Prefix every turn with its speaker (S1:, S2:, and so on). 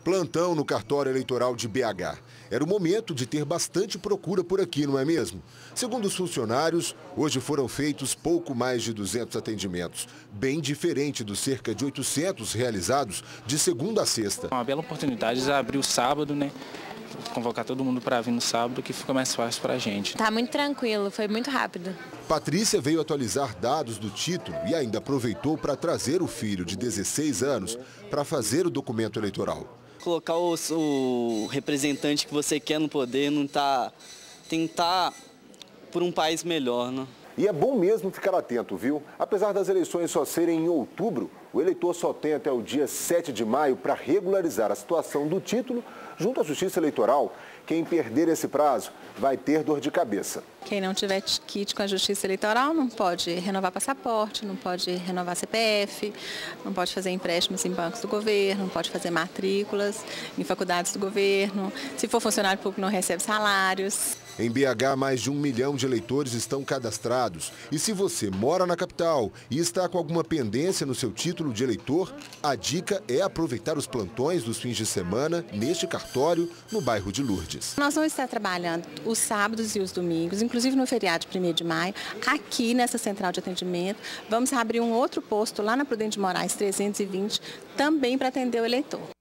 S1: Plantão no cartório eleitoral de BH. Era o momento de ter bastante procura por aqui, não é mesmo? Segundo os funcionários, hoje foram feitos pouco mais de 200 atendimentos, bem diferente dos cerca de 800 realizados de segunda a sexta.
S2: Uma bela oportunidade de abrir o sábado, né? Convocar todo mundo para vir no sábado, que fica mais fácil para a gente.
S3: Tá muito tranquilo, foi muito rápido.
S1: Patrícia veio atualizar dados do título e ainda aproveitou para trazer o filho de 16 anos para fazer o documento eleitoral.
S4: Colocar o representante que você quer no poder, tentar por um país melhor, né?
S1: E é bom mesmo ficar atento, viu? Apesar das eleições só serem em outubro, o eleitor só tem até o dia 7 de maio para regularizar a situação do título junto à Justiça Eleitoral. Quem perder esse prazo vai ter dor de cabeça.
S5: Quem não tiver kit com a Justiça Eleitoral não pode renovar passaporte, não pode renovar CPF, não pode fazer empréstimos em bancos do governo, não pode fazer matrículas em faculdades do governo. Se for funcionário público, não recebe salários.
S1: Em BH, mais de 1 milhão de eleitores estão cadastrados. E se você mora na capital e está com alguma pendência no seu título de eleitor, a dica é aproveitar os plantões dos fins de semana neste cartório no bairro de Lourdes.
S5: Nós vamos estar trabalhando os sábados e os domingos, inclusive no feriado de 1º de maio, aqui nessa central de atendimento. Vamos abrir um outro posto lá na Prudente de Moraes 320, também para atender o eleitor.